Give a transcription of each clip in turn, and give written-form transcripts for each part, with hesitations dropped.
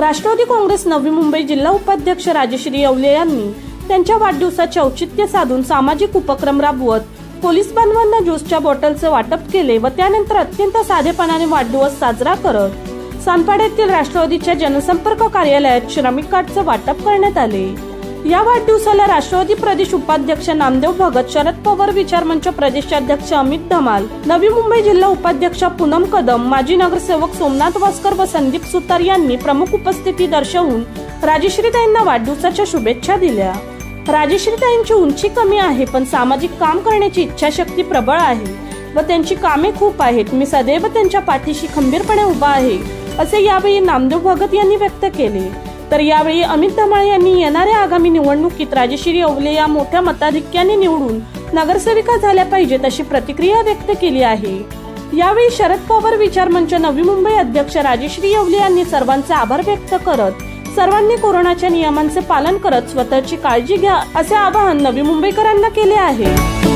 राष्ट्रवादी काँग्रेस नवी मुंबई जिल्हा उपाध्यक्ष राजश्री येवले यांनी त्यांच्या वाढदिवसाचे औचित्य साधून सामाजिक उपक्रम राबवत पोलीस बांधवांना ज्यूसच्या बॉटलचे वाटप केले व त्यानंतर अत्यंत साधेपणाने वाढदिवस साजरा करत सानपाड्यातील राष्ट्रवादीच्या जनसंपर्क कार्यालयात श्रमिक कार्डचे वाटप करण्यात आले। या वाढदिवसाला राष्ट्रवादी प्रदेश उपाध्यक्ष नामदेव भगत, शरद पवार विचार मंच प्रदेशाध्यक्ष अमित धमाल, नवी मुंबई जिल्हा उपाध्यक्ष पूनम कदम, माजी नगरसेवक सोमनाथ वास्कर व संदीप सुतार यांनी प्रमुख उपस्थिती दर्शवून राजश्रीताईंना वाढदिवसाच्या शुभेच्छा दिल्या। राजश्रीताईंची उंची कमी आहे पण सामाजिक काम करण्याची इच्छाशक्ती प्रबळ आहे व त्यांची कामे खूप आहेत। मी सदैव त्यांच्या पाठीशी खंबीरपणे उभा आहे असे यावेळी नामदेव भगत यांनी व्यक्त केले। तर यावेळी अमित धमाळ यांनी येणाऱ्या आगामी निवडणुकीत राजश्री येवले या मोठ्या मताधिक्याने निवडून नगरसेविका झाल्या पाहिजेत अशी प्रतिक्रिया व्यक्त केली आहे। यावेळी शरद पवार विचार मंच नवी मुंबई अध्यक्ष राजश्री येवले यांनी सर्वांचे आभार व्यक्त करत सर्वांनी कोरोनाच्या नियमांचे पालन करत स्वतःची काळजी घ्या असे आवाहन नवी मुंबईकरांना केले आहे।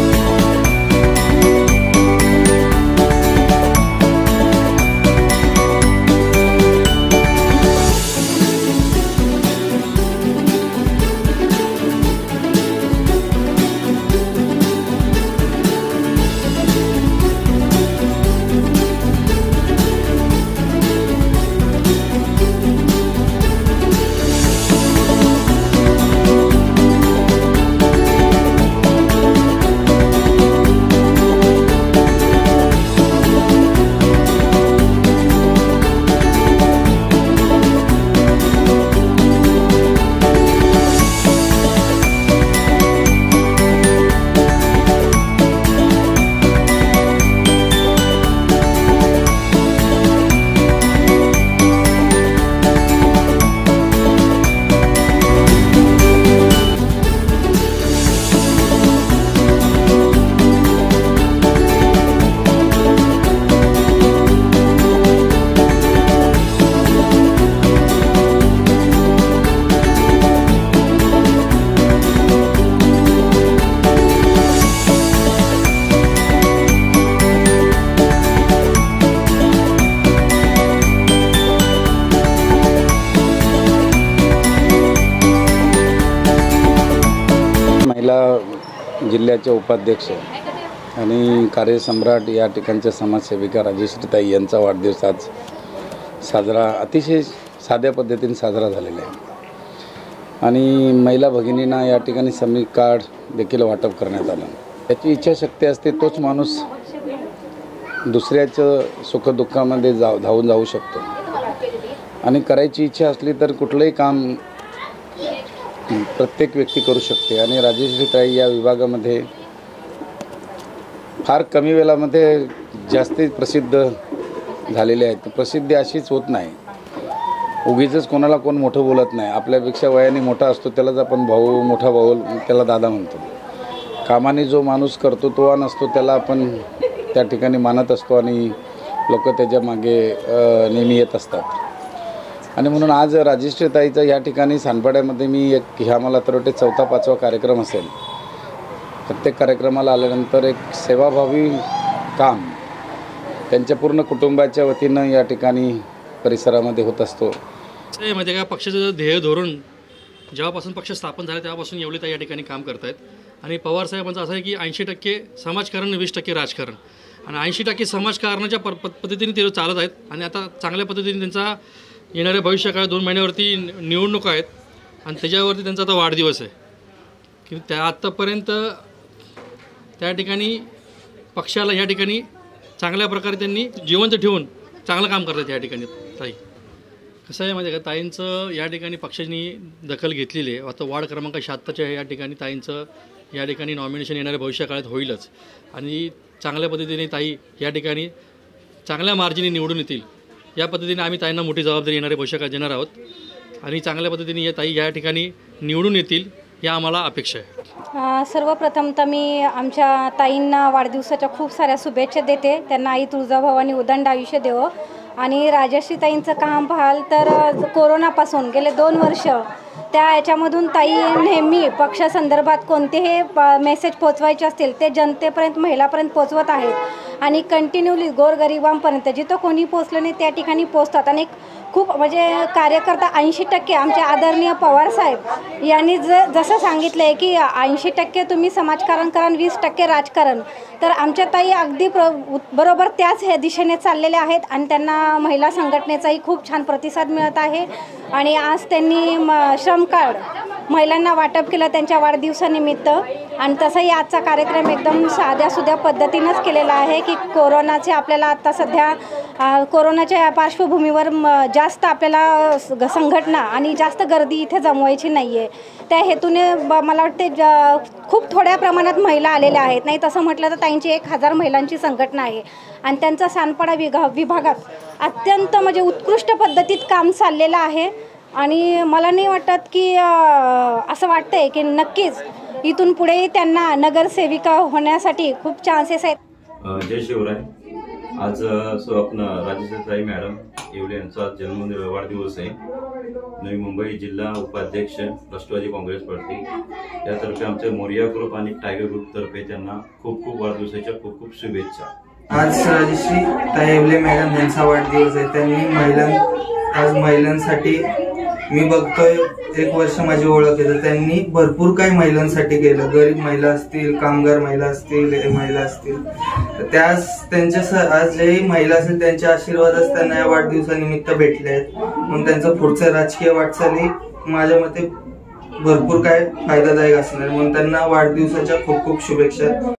जिल्ह्याचे उपाध्यक्ष आणि कार्यसम्राट या ठिकाणच्या समाजसेविका राजश्रीताई यांचा वाढदिवस आज साजरा अतिशय साध्या पद्धतीने साजरा झालेला आहे आणि महिला भगिनींना या ठिकाणी श्रमिक कार्ड देखील वाटप करण्यात आलं। त्याची इच्छाशक्ती असते तोच माणूस दुसऱ्याचं सुखदुःखामध्ये धावून जाऊ शकतो आणि करायची इच्छा असली तर कुठलंही काम प्रत्येक व्यक्ती करू शकते आणि राजश्रीताई या विभागामध्ये फार कमी वेळामध्ये जास्तीत प्रसिद्ध झालेले आहेत। प्रसिद्धी अशीच होत नाही, उगीच कोणाला कोण मोठं बोलत नाही। आपल्यापेक्षा वयाने मोठा असतो त्यालाच आपण भाऊ, मोठा भाऊ त्याला दादा म्हणतो। कामाने जो माणूस करतो तो नसतो त्याला आपण त्या ठिकाणी मानत असतो आणि लोक त्याच्या मागे नेहमी येत असतात आणि म्हणून आज राजश्रीताईचा या ठिकाणी सानपाड्यामध्ये मी ह्या मला तर वाटते 4-5वा कार्यक्रम असेल। प्रत्येक कार्यक्रमाला आल्यानंतर एक सेवाभावी काम त्यांच्या पूर्ण कुटुंबाच्या वतीनं या ठिकाणी परिसरामध्ये होत असतो। म्हणजे का पक्षाचं ध्येय धोरण जेव्हापासून पक्ष स्थापन झाला तेव्हापासून येवलेताई या ठिकाणी काम करत आहेत आणि पवार साहेबांचं असं आहे की 80% समाजकारण 20% राजकारण आणि 80% समाजकारणाच्या पद्धतीने ते चालत आहेत आणि आता चांगल्या पद्धतीने त्यांचा येणाऱ्या भविष्यकाळात 2 महिन्यावरती निवडणूक आहेत आणि त्याच्यावरती त्यांचा आता वाढदिवस आहे की त्या आत्तापर्यंत त्या ठिकाणी पक्षाला या ठिकाणी चांगल्या प्रकारे त्यांनी जिवंत ठेवून चांगलं काम करतात। या ठिकाणी ताई कसं आहे माहिती आहे का, ताईंचं या ठिकाणी पक्षाने दखल घेतलेली आहे। आता वार्ड क्रमांक 76च्या या ठिकाणी ताईंचं या ठिकाणी नॉमिनेशन येणाऱ्या भविष्यकाळात होईलच आणि चांगल्या पद्धतीने ताई या ठिकाणी चांगल्या मार्जिने निवडून येतील। या पद्धतीने आम्ही ताईंना मोठी जबाबदारी येणाऱ्या भविष्यकाळात देणार आहोत आणि चांगल्या पद्धतीने या ताई या ठिकाणी निवडून येतील या आम्हाला अपेक्षा आहे। सर्वप्रथम तर मी आमच्या ताईंना वाढदिवसाच्या खूप साऱ्या शुभेच्छा देते। त्यांना आई तुळजाभवानी उदंड आयुष्य देवो आणि राजश्रीताईंचं काम पाहाल तर कोरोनापासून गेले 2 वर्ष त्या याच्यामधून ताई नेहमी पक्षासंदर्भात कोणतेही मेसेज पोचवायचे असतील ते जनतेपर्यंत महिलापर्यंत पोचवत आहेत आणि कंटिन्यूली गोरगरिबांपर्यंत जिथं कोणी पोचलं नाही त्या ठिकाणी पोचतात आणि खूप म्हणजे कार्यकर्ता 80% आमचे आदरणीय पवारसाहेब यांनी जसं सांगितलं आहे की 80% तुम्ही समाजकारण करा, 20% राजकारण. तर आमच्या ताई अगदी बरोबर त्याच ह्या दिशेने चाललेल्या आहेत आणि त्यांना महिला संघटनेचाही खूप छान प्रतिसाद मिळत आहे. आणि आज त्यांनी श्रम कार्ड महिलांना वाटप केलं त्यांच्या वाढदिवसानिमित्त. आणि तसंही आजचा कार्यक्रम एकदम साध्यासुध्या पद्धतीनंच केलेला आहे की कोरोनाचे आपल्याला आता सध्या कोरोनाच्या पार्श्वभूमीवर जास्त आपल्याला संघटना आणि जास्त गर्दी इथे जमवायची नाही आहे. त्या हेतूने मला वाटते खूप थोड्या प्रमाणात महिला आलेल्या आहेत. नाही तसं म्हटलं तर ताईंची 1000 महिलांची संघटना आहे आणि त्यांचा सानपाडा विभागात अत्यंत म्हणजे उत्कृष्ट पद्धतीत काम चाललेलं आहे. आणि मला नाही वाटत की असं वाटतं आहे की नक्कीच इथून पुढेही त्यांना नगरसेविका होण्यासाठी खूप चान्सेस आहेत. जय शिवराय. आज राजेश्रीताई मॅडम येवले यांचा वाढदिवस आहे. नवी मुंबई जिल्हा उपाध्यक्ष राष्ट्रवादी काँग्रेस पार्टी यातर्फे आमचे मोरिया ग्रुप आणि टायगर ग्रुप तर्फे त्यांना खूप खूप वाढदिवसाच्या खूप खूप शुभेच्छा. आज राजेश्रीताई येवले मॅडम यांचा वाढदिवस आहे. त्यांनी आज महिलांसाठी मी बघतोय 1 वर्ष माझी ओळख आहे तर त्यांनी भरपूर काही महिलांसाठी केलं. गरीब महिला असतील, कामगार महिला असतील, महिला असतील तर त्यांच्या आज जे महिला असतील त्यांचे आशीर्वादच त्यांना या वाढदिवसानिमित्त भेटले आहेत. म्हणून त्यांचं पुढचं राजकीय वाटचाली माझ्या मते भरपूर काय फायदादायक असणार. म्हणून त्यांना वाढदिवसाच्या खूप खूप शुभेच्छा.